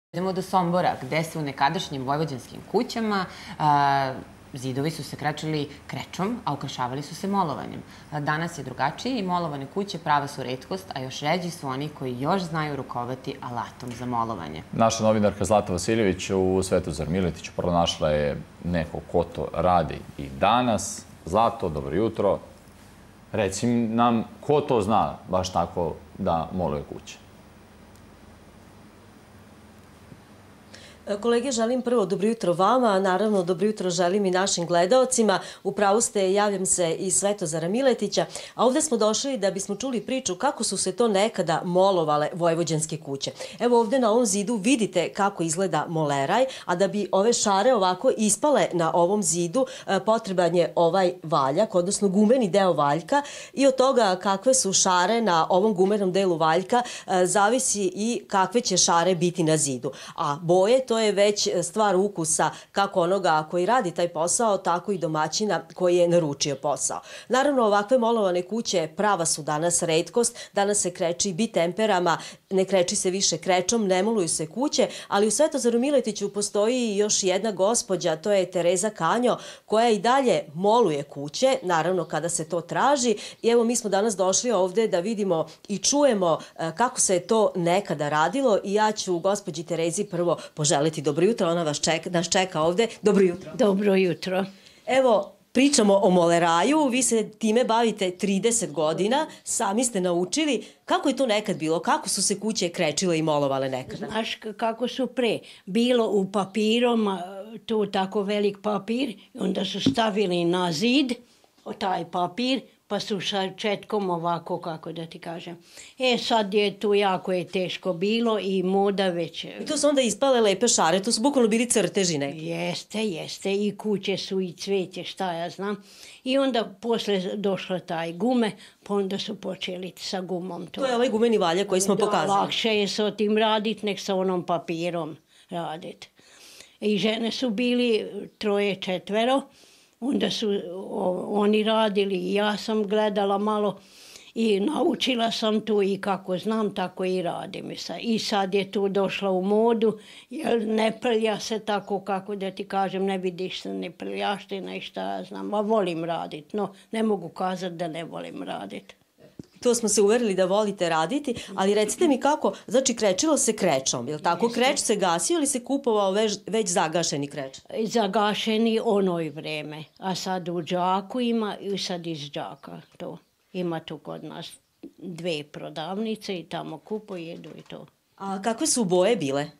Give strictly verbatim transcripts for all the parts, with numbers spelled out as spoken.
Idemo do Sombora, gde se u nekadašnjim vojvođanskim kućama zidovi su se krečili krečom, a ukrašavali su se molovanjem. Danas je drugačije i molovane kuće prava su retkost, a još ređi su oni koji još znaju rukovati alatom za molovanje. Naša novinarka Zlata Vasiljević u Svetozar Miletiću pronašla je neko ko to radi i danas. Zlato, dobro jutro. Reci nam, ko to zna baš tako da moluje kuće? Kolege, želim prvo dobro jutro vama, a naravno dobro jutro želim i našim gledaocima. Upravo ste, javljam se iz Svetozara Miletića, a ovde smo došli da bismo čuli priču kako su se to nekada molovale vojvođanske kuće. Evo ovde na ovom zidu vidite kako izgleda moleraj, a da bi ove šare ovako ispale na ovom zidu potreban je ovaj valjak, odnosno gumeni deo valjka, i od toga kakve su šare na ovom gumenom delu valjka zavisi i kakve će šare biti na zidu. A boje, to je već stvar ukusa kako onoga koji radi taj posao, tako i domaćina koji je naručio posao. Naravno, ovakve molovane kuće prava su danas retkost, danas se kreči bitemperama, ne kreči se više krečom, ne moluju se kuće, ali u Svetozaru Miletiću postoji još jedna gospođa, to je Tereza Kanjo, koja i dalje moluje kuće, naravno kada se to traži. I evo mi smo danas došli ovde da vidimo i čujemo kako se to nekada radilo i ja ću gospođi Terezi prvo poželiti dobro jutro, ona vas čeka, nas čeka ovde. Dobro jutro. Dobro jutro. Evo, pričamo o moleraju, vi se time bavite trideset godina, sami ste naučili. Kako je to nekad bilo? Kako su se kuće krečile i molovale nekada? Znaš kako su pre? Bilo u papirom, tu tako velik papir, onda su stavili na zid taj papir, pa su sa četkom ovako, kako da ti kažem. E, sad je tu jako je teško bilo i moda već... I tu su onda ispale lepe šare, tu su bukvalno bili crteži neki. Jeste, jeste, i kuće su i cveće, šta ja znam. I onda posle došlo taj gume, pa onda su počeli sa gumom to. To je ovaj gumeni valjak koji smo pokazali. Da, lakše je sa tim raditi nek sa onom papirom raditi. I žene su bili troje, četvero. Onda su oni radili i ja sam gledala malo i naučila sam tu i kako znam, tako i radim. I sad je tu došla u modu, jer ne prlja se tako, kako da ti kažem, ne vidiš se ni prljaština i šta ja znam. A volim raditi, no ne mogu kazati da ne volim raditi. To smo se uverili da volite raditi, ali recite mi kako, znači krečilo se krečom, je li tako? Kreč se gasio ili se kupovao već zagašeni kreč? Zagašeni onoj vreme, a sad u džaku ima i sad iz džaka to. Ima tu kod nas dve prodavnice i tamo kupo jedu i to. A kakve su boje bile?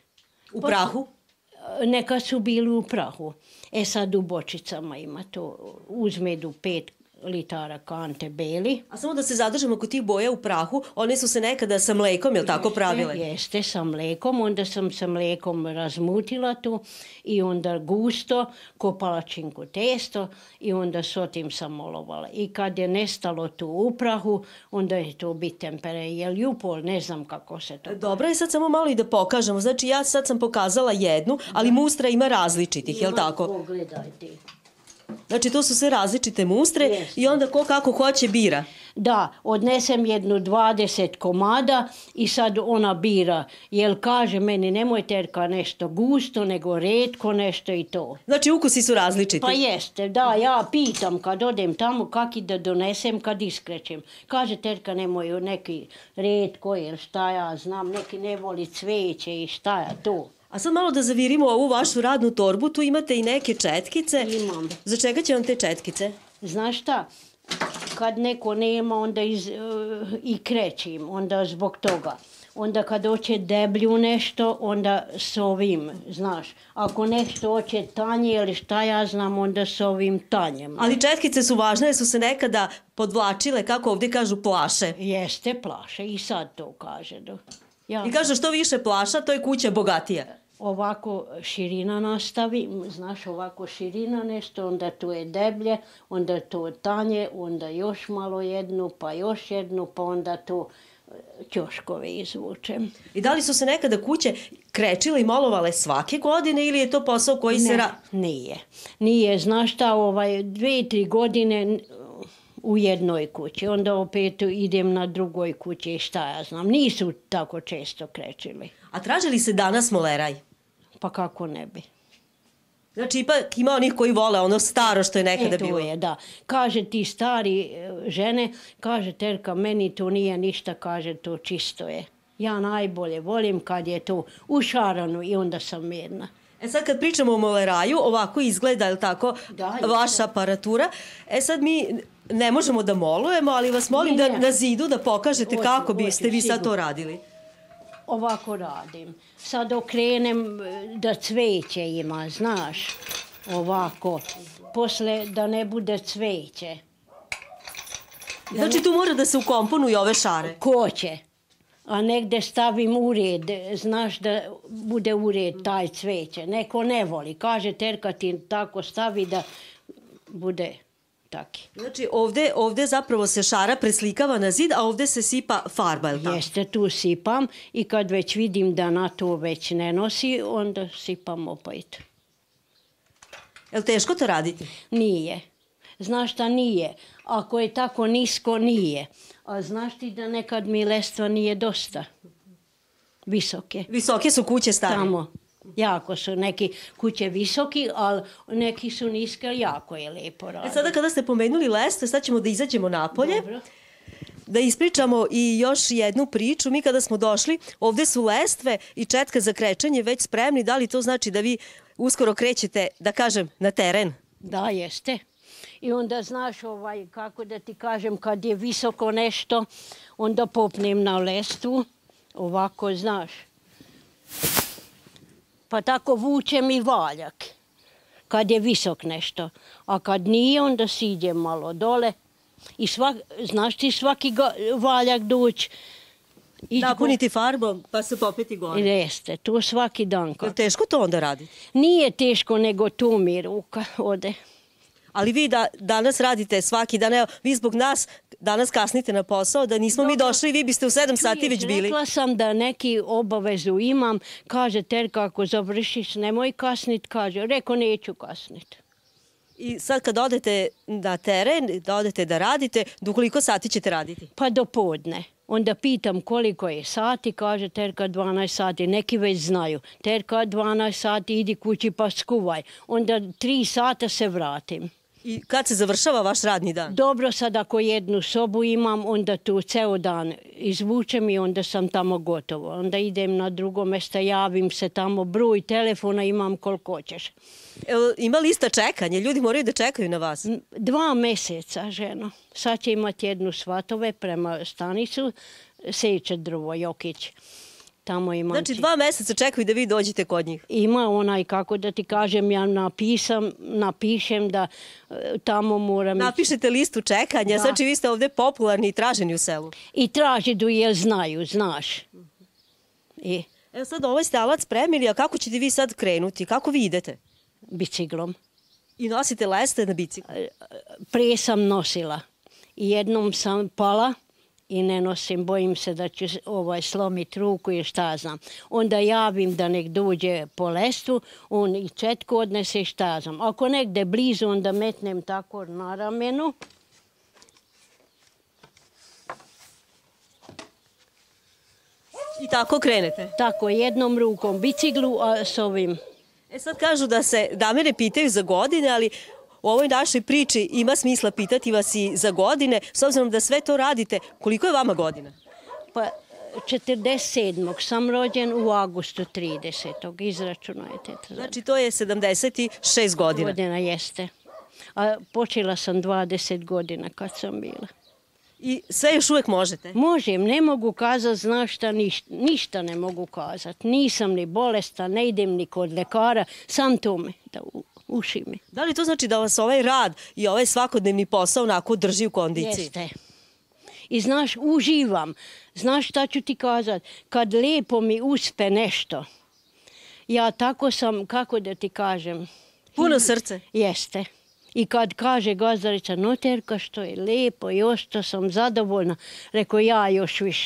U prahu? Neka su bili u prahu. E sad u bočicama ima to, uzmedu pet litara kante beli. A samo da se zadržimo kod tih boja u prahu, one su se nekada sa mlekom, je li tako, pravile? Jeste, sa mlekom, onda sam sa mlekom razmutila tu i onda gusto, ko palačinku testo i onda s otim sam molovala. I kad je nestalo tu u prahu, onda je to bitempere, jel jupol, ne znam kako se to... Dobro je sad samo malo i da pokažemo. Znači ja sad sam pokazala jednu, ali mustra ima različitih, je li tako? Ima, pogledaj ti. Znači, to su sve različite mustre i onda ko kako hoće bira. Da, odnesem jednu dvadeset komada i sad ona bira. Jel kaže meni, nemoj Terka nešto gusto, nego retko nešto i to. Znači, ukusi su različiti. Pa jeste, da, ja pitam kad odem tamo kaki da donesem kad iskrećem. Kaže Terka, nemoj neki retko, jer šta ja znam, neki ne voli cveće i šta ja to. A sad malo da zavirimo ovu vašu radnu torbu, tu imate i neke četkice. Imam. Za čega će vam te četkice? Znaš šta, kad neko nema, onda iz, uh, i krećim, onda zbog toga. Onda kad hoće deblju nešto, onda s ovim, znaš. Ako nešto hoće tanje ili šta ja znam, onda s ovim tanjem. Ali četkice su važne jer su se nekada podvlačile, kako ovdje kažu, plaše. Jeste, plaše, i sad to kaže. Ja. I kaže što više plaša, to je kuća bogatija. Ovako širina nastavi, znaš, ovako širina nešto, onda tu je deblje, onda to tanje, onda još malo jednu, pa još jednu, pa onda to ćoškove izvučem. I da li su se nekada kuće krečile i molovale svake godine ili je to posao koji se... Ne, nije. Nije, znaš šta, ovaj, dve, tri godine u jednoj kući. Onda opet idem na drugoj kući i šta ja znam. Nisu tako često krečili. A traže li se danas moleraj? Pa kako ne bi. Znači, ipak ima onih koji vole ono staro što je nekada bilo. E, to je, da. Kaže ti stari žene, kaže Terka, meni to nije ništa, kaže to čisto je. Ja najbolje volim kad je to ušarano i onda sam mirna. E sad kad pričamo o moleraju, ovako izgleda, je li tako, Da, vaša aparatura. E sad mi ne možemo da molujemo, ali vas molim da na zidu da pokažete kako biste vi sad to radili. Ovako radim. Sad okrenem da cveće ima, znaš, ovako. Posle da ne bude cveće. Znači tu mora da se ukomponuju ove šare. Koće. A negde stavim ured, znaš da bude ured taj cveće. Neko ne voli. Kaže Terka ti tako stavi da bude taki. Znači ovde, ovde zapravo se šara preslikava na zid, a ovde se sipa farba, je li tako? Jeste, tu sipam i kad već vidim da na to već ne nosi, onda sipam opet. Je li teško to raditi? Nije. Znaš šta nije? Ako je tako nisko, nije. A znaš ti da nekad mi lestva nije dosta visoke. Visoke su kuće stare. Tamo. Jako su neki kuće visoki, ali neki su niske, jako je lepo raditi. E sada kada ste pomenuli lestve, sad ćemo da izađemo napolje. Dobro. Da ispričamo i još jednu priču. Mi kada smo došli, ovde su lestve i četka za krečenje već spremni. Da li to znači da vi uskoro krećete, da kažem, na teren? Da, jeste. I onda znaš, ovaj, kako da ti kažem, kad je visoko nešto, onda popnem na lestvu, ovako, znaš. Pa tako vučem i valjak, kad je visok nešto. A kad nije, onda siđem malo dole. I svak, znaš ti svaki ga, valjak doći. Napuniti farbom, pa se popeti gore. Jeste, to svaki dan. Je li teško to onda raditi? Nije teško, nego tu mi ruka ode. Ali vi da danas radite svaki dan, evo, vi zbog nas danas kasnite na posao, da nismo mi došli, vi biste u sedam sati već bili. Rekla sam da neki obavezu imam, kaže Terka, ako završiš, nemoj kasnit, kaže, reko neću kasnit. I sad kad odete na teren, da odete da radite, do koliko sati ćete raditi? Pa do podne. Onda pitam koliko je sati, kaže Terka dvanaest sati, neki već znaju. Terka dvanaest sati, idi kući pa skuvaj. Onda tri sata se vratim. I kad se završava vaš radni dan? Dobro, sad ako jednu sobu imam, onda tu ceo dan izvučem i onda sam tamo gotovo. Onda idem na drugo mesto, javim se tamo, broj telefona imam koliko hoćeš. Ima lista čekanja, ljudi moraju da čekaju na vas. Dva meseca, ženo. Sad će imati jednu svatove prema stanicu, seče drvo, Jokić. Tamo imam... Znači dva meseca čekaju da vi dođete kod njih. Ima onaj, kako da ti kažem, ja napisam, napišem da tamo moram... Napišete listu čekanja, znači vi ste ovde popularni i traženi u selu. I traži da jer znaju, znaš. I... Evo sad ovaj ste alat spremili, a kako ćete vi sad krenuti? Kako vi idete? Biciklom. I nosite leste na biciklu? Prije sam nosila. I jednom sam pala i ne nosim, bojim se da ću ovaj, slomiti ruku i šta znam. Onda javim da nek dođe po lestvu, on i četku odnese i šta znam. Ako negde blizu, onda metnem tako na ramenu. I tako krenete? Tako, jednom rukom biciklu, a s ovim... E sad kažu da se dame ne pitaju za godine, ali u ovoj našoj priči ima smisla pitati vas i za godine, s obzirom da sve to radite. Koliko je vama godina? Pa četrdeset sedmog sam rođen, u avgustu tridesetog izračunajte. Znači to je sedamdeset šest godina. Godina jeste. A počela sam dvadeset godina kad sam bila. I sve još uvek možete? Možem, ne mogu kazati, znaš šta, ništa, ništa ne mogu kazati. Nisam ni bolestan, ne idem ni kod lekara, sam to me, da uši mi. Da li to znači da vas ovaj rad i ovaj svakodnevni posao onako drži u kondiciji? Jeste. I znaš, uživam. Znaš šta ću ti kazati? Kad lepo mi uspe nešto, ja tako sam, kako da ti kažem? Puno srce? Jeste. I kad kaže gazdarica, no Terka, što je lepo i ošto sam zadovoljna, rekao ja još više.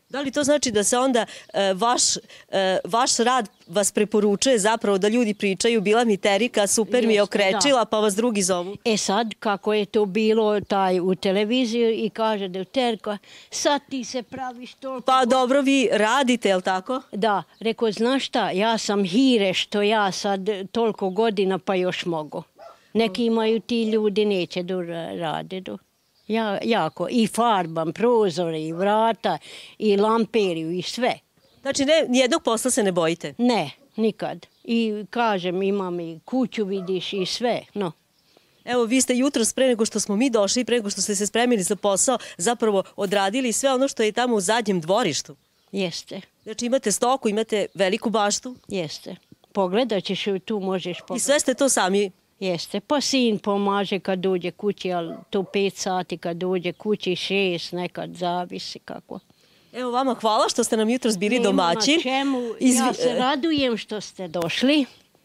Da li to znači da se onda e, vaš, e, vaš rad vas preporučuje zapravo da ljudi pričaju bila mi Terika, super mi je okrečila, pa vas drugi zovu? E sad, kako je to bilo taj u televiziji i kaže da je Terka, sad ti se praviš toliko... Pa dobro, vi radite, je li tako? Da, rekao, znaš šta, ja sam hire što ja sad toliko godina pa još mogu. Neki imaju ti ljudi, neće da rade do. Ja, jako, i farbam, prozore, i vrata, i lamperiju, i sve. Znači, ne, nijednog posla se ne bojite? Ne, nikad. I kažem, imam i kuću, vidiš, i sve, no. Evo, vi ste jutros, pre nego što smo mi došli, pre nego što ste se spremili za posao, zapravo odradili sve ono što je tamo u zadnjem dvorištu. Jeste. Znači, imate stoku, imate veliku baštu. Jeste. Pogledat ćeš, tu možeš pogledati. I sve ste to sami? Jeste. Pa sin pomaže kad dođe kući, ali to pet sati kad dođe kući, šest, nekad zavisi kako. Evo vama hvala što ste nam jutros bili domaćin. Nema na čemu. Ja se radujem što ste došli.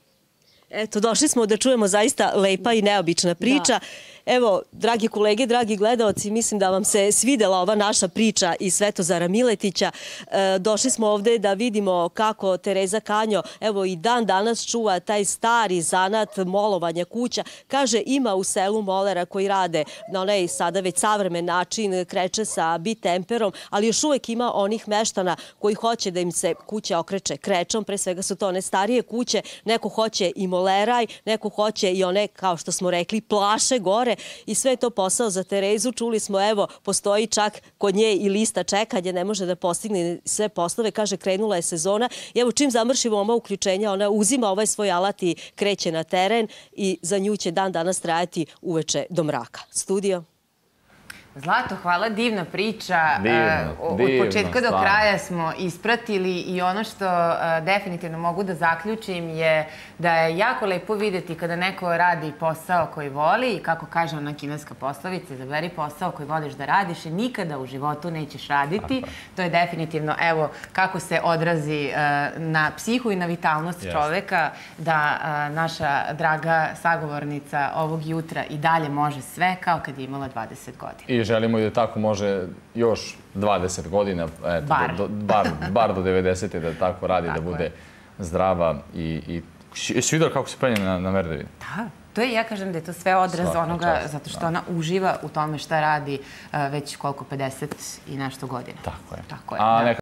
Eto, došli smo da čujemo zaista lepa i neobična priča. Evo, dragi kolege, dragi gledaoci, mislim da vam se svidela ova naša priča iz Svetozara Miletića. E, došli smo ovde da vidimo kako Tereza Kanjo, evo i dan danas čuva taj stari zanat molovanja kuća. Kaže, ima u selu molera koji rade na onaj sada već savremen način, kreče sa bitemperom, ali još uvek ima onih meštana koji hoće da im se kuća okreće krečom. Pre svega su to one starije kuće. Neko hoće i moleraj, neko hoće i one, kao što smo rekli, plaše gore. I sve je to posao za Terezu. Čuli smo, evo, postoji čak kod nje i lista čekanja, ne može da postigne sve poslove. Kaže, krenula je sezona. I evo, čim završimo ova uključenja, ona uzima ovaj svoj alat i kreće na teren i za nju će dan danas trajati uveče do mraka. Studio. Zlato, hvala, divna priča. Divno, Od divno, početka do stvarno. kraja smo ispratili i ono što definitivno mogu da zaključim je da je jako lepo videti kada neko radi posao koji voli i kako kaže ona kineska poslovica, izaberi posao koji voliš da radiš i nikada u životu nećeš raditi. To je definitivno, evo, kako se odrazi na psihu i na vitalnost čoveka, da naša draga sagovornica ovog jutra i dalje može sve kao kad je imala dvadeset godina. I želimo i da tako može još dvadeset godina, eto, Bar. do, bar, bar do devedesete da tako radi, Tako da bude je. zdrava i... i jesi vidio kako se penje na, na Merdevinu? Da, to je, ja kažem da je to sve odraz Svaka onoga, čast, zato što da. ona uživa u tome šta radi uh, već koliko, pedeset i nešto godina. Tako je. Tako je, A da. neka